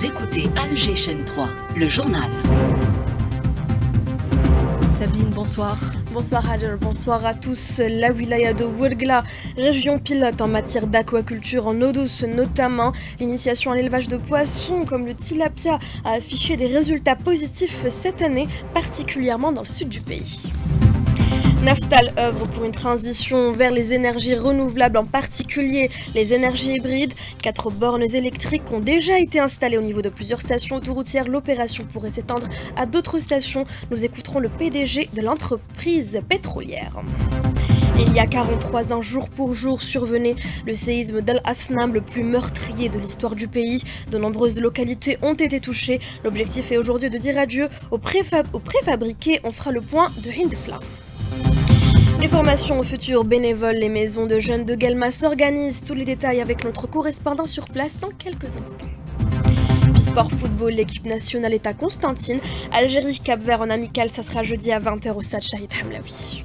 Vous écoutez Alger Chaîne 3, le journal. Sabine, bonsoir. Bonsoir Hajar, bonsoir à tous. La wilaya de Ouergla, région pilote en matière d'aquaculture en eau douce notamment. L'initiation à l'élevage de poissons comme le tilapia a affiché des résultats positifs cette année, particulièrement dans le sud du pays. Naftal œuvre pour une transition vers les énergies renouvelables, en particulier les énergies hybrides. 4 bornes électriques ont déjà été installées au niveau de plusieurs stations autoroutières. L'opération pourrait s'étendre à d'autres stations. Nous écouterons le PDG de l'entreprise pétrolière. Il y a 43 ans, jour pour jour, survenait le séisme d'Al Asnam, le plus meurtrier de l'histoire du pays. De nombreuses localités ont été touchées. L'objectif est aujourd'hui de dire adieu aux préfabriqués. On fera le point de Hindfla. Les formations aux futurs bénévoles, les maisons de jeunes de Guelma s'organisent. Tous les détails avec notre correspondant sur place dans quelques instants. Puis sport football, l'équipe nationale est à Constantine. Algérie, Cap-Vert en amical, ça sera jeudi à 20 h au stade Shahid Hamlaoui.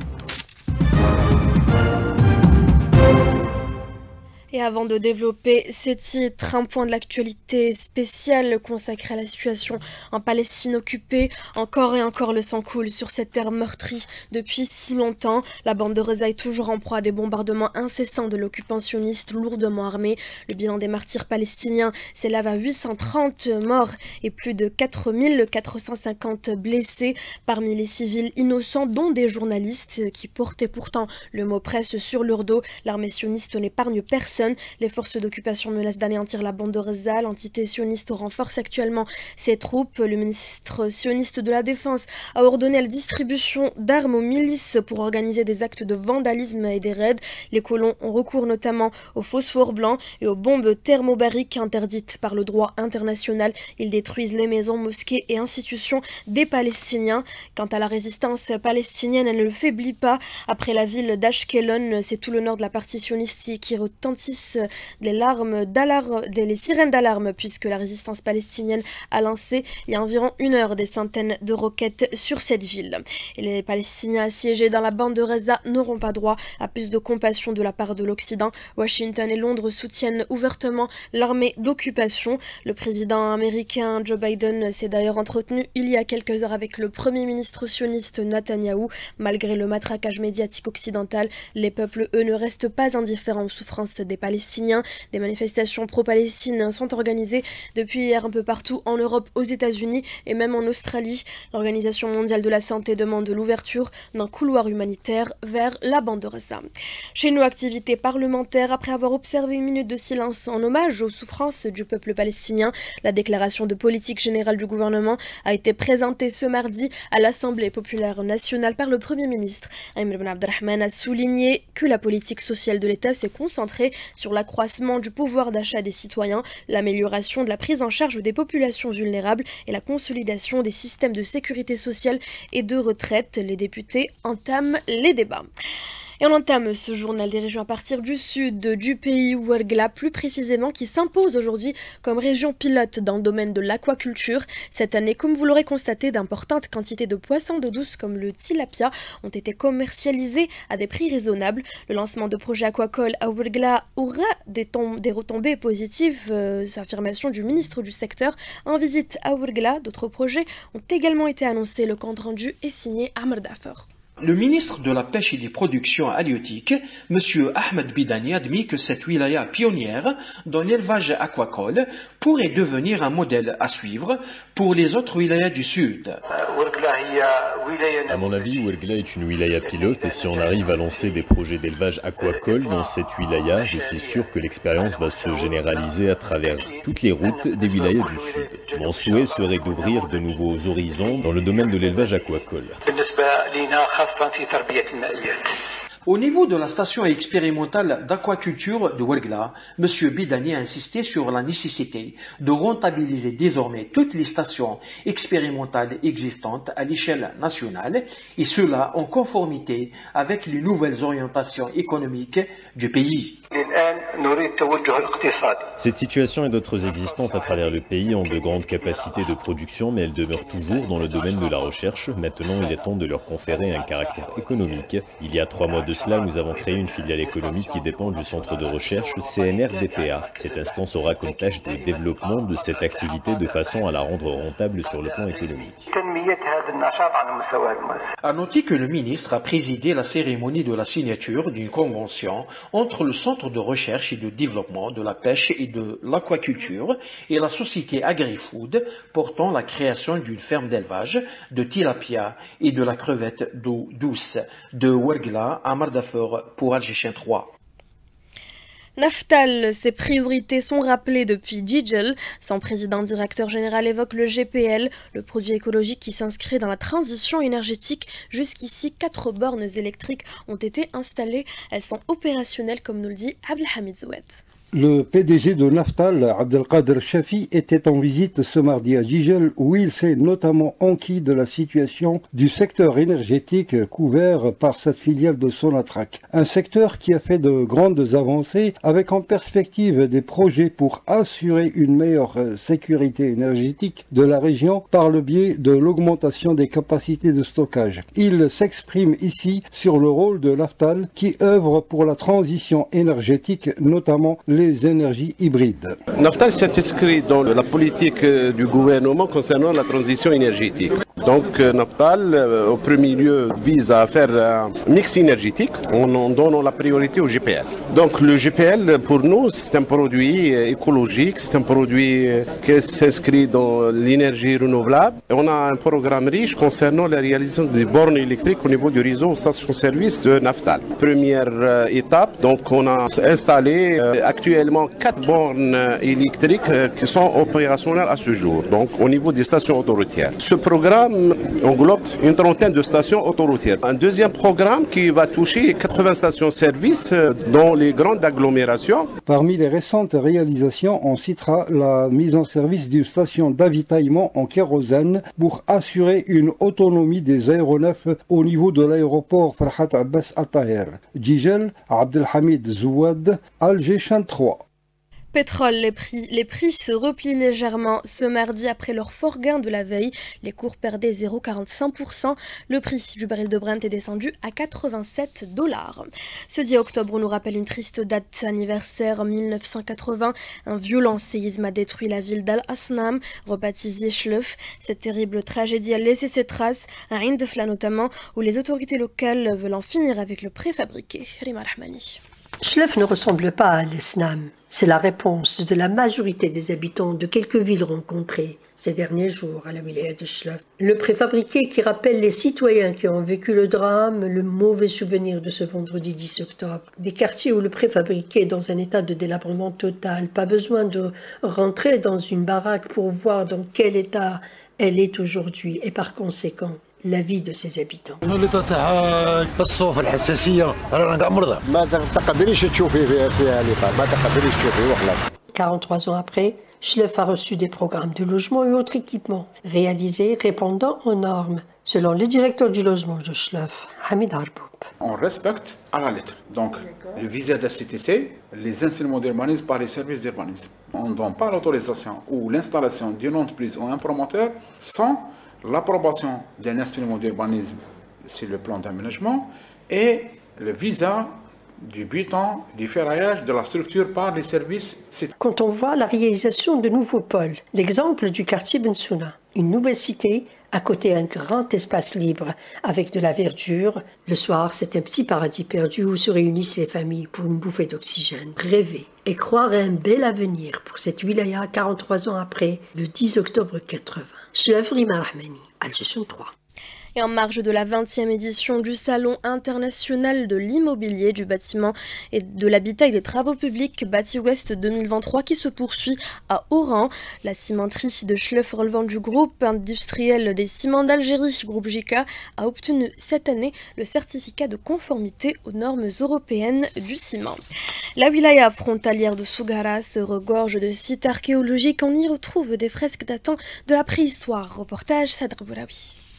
Et avant de développer ces titres, un point de l'actualité spéciale consacré à la situation en Palestine occupée. Encore et encore le sang coule sur cette terre meurtrie depuis si longtemps. La bande de Reza est toujours en proie à des bombardements incessants de l'occupant sioniste lourdement armé. Le bilan des martyrs palestiniens s'élève à 830 morts et plus de 4450 blessés parmi les civils innocents, dont des journalistes qui portaient pourtant le mot presse sur leur dos. L'armée sioniste n'épargne personne. Les forces d'occupation menacent d'anéantir la bande de Reza. L'entité sioniste renforce actuellement ses troupes. Le ministre sioniste de la Défense a ordonné la distribution d'armes aux milices pour organiser des actes de vandalisme et des raids. Les colons ont recours notamment au phosphore blanc et aux bombes thermobariques interdites par le droit international. Ils détruisent les maisons, mosquées et institutions des Palestiniens. Quant à la résistance palestinienne, elle ne le faiblit pas. Après la ville d'Ashkelon, c'est tout le nord de la partie sioniste qui retentit les sirènes d'alarme, puisque la résistance palestinienne a lancé il y a environ 1 heure des centaines de roquettes sur cette ville. Et les Palestiniens assiégés dans la bande de Reza n'auront pas droit à plus de compassion de la part de l'Occident. Washington et Londres soutiennent ouvertement l'armée d'occupation. Le président américain Joe Biden s'est d'ailleurs entretenu il y a quelques heures avec le premier ministre sioniste Netanyahou. Malgré le matraquage médiatique occidental, les peuples, eux, ne restent pas indifférents aux souffrances des Palestiniens. Des manifestations pro-Palestine sont organisées depuis hier un peu partout en Europe, aux États-Unis et même en Australie. L'Organisation mondiale de la santé demande l'ouverture d'un couloir humanitaire vers la bande de Reza. Chez nous, activité parlementaire. Après avoir observé une minute de silence en hommage aux souffrances du peuple palestinien, la déclaration de politique générale du gouvernement a été présentée ce mardi à l'Assemblée populaire nationale par le Premier ministre. Amir Ben Abdelrahman a souligné que la politique sociale de l'État s'est concentrée sur l'accroissement du pouvoir d'achat des citoyens, l'amélioration de la prise en charge des populations vulnérables et la consolidation des systèmes de sécurité sociale et de retraite. Les députés entament les débats. Et on entame ce journal des régions à partir du sud du pays, Ouergla plus précisément, qui s'impose aujourd'hui comme région pilote dans le domaine de l'aquaculture. Cette année, comme vous l'aurez constaté, d'importantes quantités de poissons d'eau douce comme le tilapia ont été commercialisés à des prix raisonnables. Le lancement de projets aquacoles à Ouergla aura des retombées positives, affirmation du ministre du secteur en visite à Ouergla. D'autres projets ont également été annoncés. Le compte rendu est signé Amr Dafer. Le ministre de la Pêche et des Productions halieutiques, M. Ahmed Bidani, admet que cette wilaya pionnière dans l'élevage aquacole pourrait devenir un modèle à suivre pour les autres wilayas du Sud. À mon avis, Ouergla est une wilaya pilote et si on arrive à lancer des projets d'élevage aquacole dans cette wilaya, je suis sûr que l'expérience va se généraliser à travers toutes les routes des wilayas du Sud. Mon souhait serait d'ouvrir de nouveaux horizons dans le domaine de l'élevage aquacole. Au niveau de la station expérimentale d'aquaculture de Ouergla, M. Bidani a insisté sur la nécessité de rentabiliser désormais toutes les stations expérimentales existantes à l'échelle nationale, et cela en conformité avec les nouvelles orientations économiques du pays. Cette situation et d'autres existantes à travers le pays ont de grandes capacités de production, mais elles demeurent toujours dans le domaine de la recherche. Maintenant, il est temps de leur conférer un caractère économique. Il y a 3 mois de cela, nous avons créé une filiale économique qui dépend du centre de recherche CNRDPA. Cette instance aura comme tâche de développement de cette activité de façon à la rendre rentable sur le plan économique. À noter que le ministre a présidé la cérémonie de la signature d'une convention entre le Centre de recherche et de développement de la pêche et de l'aquaculture et la société AgriFood portant la création d'une ferme d'élevage de tilapia et de la crevette d'eau douce de Ouergla à Mardafour pour Algéchien 3. Naftal, ses priorités sont rappelées depuis Jijel. Son président directeur général évoque le GPL, le produit écologique qui s'inscrit dans la transition énergétique. Jusqu'ici, 4 bornes électriques ont été installées. Elles sont opérationnelles, comme nous le dit Abdelhamid Zoued. Le PDG de Naftal, Abdelkader Chafi, était en visite ce mardi à Jijel où il s'est notamment enquis de la situation du secteur énergétique couvert par cette filiale de Sonatrach. Un secteur qui a fait de grandes avancées avec en perspective des projets pour assurer une meilleure sécurité énergétique de la région par le biais de l'augmentation des capacités de stockage. Il s'exprime ici sur le rôle de Naftal qui œuvre pour la transition énergétique, notamment les énergies hybrides. Naftal s'est inscrit dans la politique du gouvernement concernant la transition énergétique. Donc Naftal, au premier lieu, vise à faire un mix énergétique en donnant la priorité au GPL. Donc le GPL, pour nous, c'est un produit écologique, c'est un produit qui s'inscrit dans l'énergie renouvelable. Et on a un programme riche concernant la réalisation des bornes électriques au niveau du réseau station-service de Naftal. Première étape, donc on a installé actuellement 4 bornes électriques qui sont opérationnelles à ce jour, donc au niveau des stations autoroutières. Ce programme englobe une trentaine de stations autoroutières. Un deuxième programme qui va toucher 80 stations-service dans les grandes agglomérations. Parmi les récentes réalisations, on citera la mise en service d'une station d'avitaillement en kérosène pour assurer une autonomie des aéronefs au niveau de l'aéroport Farhat Abbas Al-Taher. Jijel, Abdelhamid Zouad, Algéchien 3. Pétrole, les prix se replient légèrement ce mardi après leur fort gain de la veille. Les cours perdaient 0,45%. Le prix du baril de Brent est descendu à 87 $. Ce 10 octobre nous rappelle une triste date anniversaire 1980. Un violent séisme a détruit la ville d'Al-Asnam, rebaptisée Chlef. Cette terrible tragédie a laissé ses traces à Indefla notamment, où les autorités locales veulent en finir avec le préfabriqué. Rima Rahmani. Chlef ne ressemble pas à Al-Asnam. C'est la réponse de la majorité des habitants de quelques villes rencontrées ces derniers jours à la wilaya de Chlef. Le préfabriqué qui rappelle les citoyens qui ont vécu le drame, le mauvais souvenir de ce vendredi 10 octobre. Des quartiers où le préfabriqué est dans un état de délabrement total. Pas besoin de rentrer dans une baraque pour voir dans quel état elle est aujourd'hui et par conséquent la vie de ses habitants. 43 ans après, Chlef a reçu des programmes de logement et autres équipements réalisés répondant aux normes, selon le directeur du logement de Chlef, Hamid Harboub. On respecte à la lettre. Donc, le visa de la CTC, les enseignements d'urbanisme par les services d'urbanisme. On ne donne pas l'autorisation ou l'installation d'une entreprise ou un promoteur sans l'approbation d'un instrument d'urbanisme sur le plan d'aménagement et le visa du butin du ferraillage de la structure par les services. Quand on voit la réalisation de nouveaux pôles, l'exemple du quartier Bensouna, une nouvelle cité à côté d'un grand espace libre avec de la verdure, le soir c'est un petit paradis perdu où se réunissent les familles pour une bouffée d'oxygène. Rêver et croire à un bel avenir pour cette wilaya 43 ans après, le 10 octobre 80. Chlef, Rima Rahmani, Algéchien 3. Et en marge de la 20e édition du Salon international de l'immobilier, du bâtiment et de l'habitat et des travaux publics Bâti Ouest 2023 qui se poursuit à Oran. La cimenterie de Chlef relevant du groupe industriel des ciments d'Algérie, groupe JICA, a obtenu cette année le certificat de conformité aux normes européennes du ciment. La wilaya frontalière de Sougara se regorge de sites archéologiques. On y retrouve des fresques datant de la préhistoire. Reportage Sadr Bouraoui.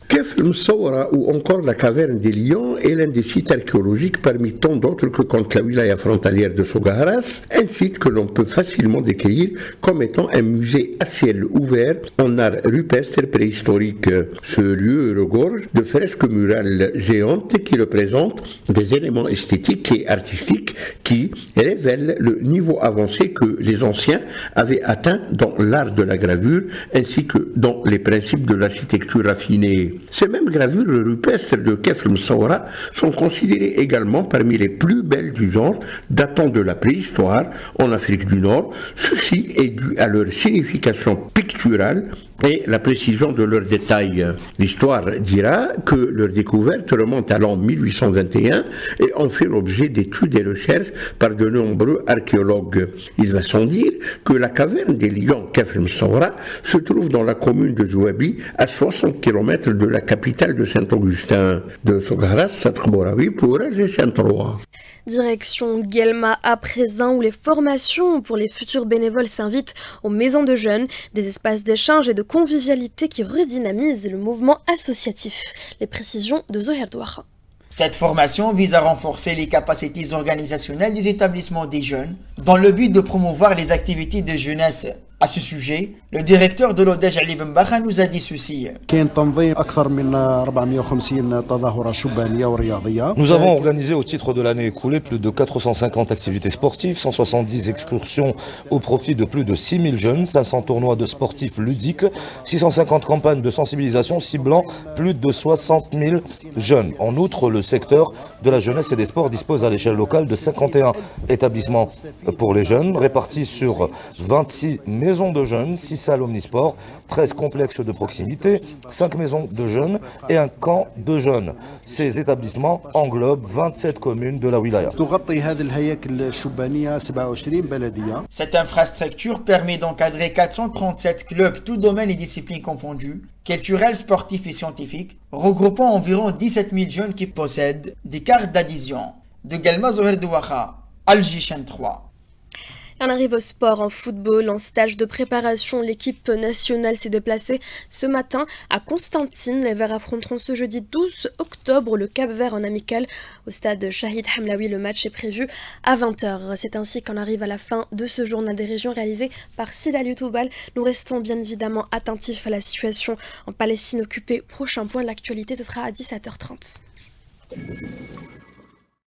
Kef el-Msawra ou encore la caverne des Lions est l'un des sites archéologiques parmi tant d'autres que compte la wilaya frontalière de Sogaras, un site que l'on peut facilement décrire comme étant un musée à ciel ouvert en art rupestre préhistorique. Ce lieu regorge de fresques murales géantes qui représentent des éléments esthétiques et artistiques qui révèlent le niveau avancé que les anciens avaient atteint dans l'art de la gravure ainsi que dans les principes de l'architecture raffinée. Ces mêmes gravures rupestres de Kef el-Msawra sont considérées également parmi les plus belles du genre, datant de la préhistoire en Afrique du Nord. Ceci est dû à leur signification picturale et la précision de leurs détails. L'histoire dira que leur découverte remonte à l'an 1821 et en fait l'objet d'études et recherches par de nombreux archéologues. Il va sans dire que la caverne des Lions Kef el-Msawra se trouve dans la commune de Zouabi, à 60 km de la capitale de Saint-Augustin. De Sogaras, Sadr Bouraoui pour Algéchien 3. Direction Guelma à présent, où les formations pour les futurs bénévoles s'invitent aux maisons de jeunes, des espaces d'échange et de convivialité qui redynamisent le mouvement associatif. Les précisions de Zoher Douara. Cette formation vise à renforcer les capacités organisationnelles des établissements des jeunes dans le but de promouvoir les activités de jeunesse. À ce sujet, le directeur de l'Odej Ali Ben Bakha nous a dit ceci. Nous avons organisé au titre de l'année écoulée plus de 450 activités sportives, 170 excursions au profit de plus de 6000 jeunes, 500 tournois de sportifs ludiques, 650 campagnes de sensibilisation ciblant plus de 60 000 jeunes. En outre, le secteur de la jeunesse et des sports dispose à l'échelle locale de 51 établissements pour les jeunes, répartis sur 26 maisons de jeunes, 6 salles omnisports, 13 complexes de proximité, 5 maisons de jeunes et un camp de jeunes. Ces établissements englobent 27 communes de la wilaya. Cette infrastructure permet d'encadrer 437 clubs, tous domaines et disciplines confondus, culturels, sportifs et scientifiques, regroupant environ 17 000 jeunes qui possèdent des cartes d'adhésion. De Guelma, Zoher Douara, Algéchien 3. On arrive au sport, en football, en stage de préparation. L'équipe nationale s'est déplacée ce matin à Constantine. Les Verts affronteront ce jeudi 12 octobre le Cap-Vert en amical au stade Shahid Hamlaoui. Le match est prévu à 20 h. C'est ainsi qu'on arrive à la fin de ce journal des régions réalisé par Sida Toubal. Nous restons bien évidemment attentifs à la situation en Palestine occupée. Prochain point de l'actualité, ce sera à 17 h 30.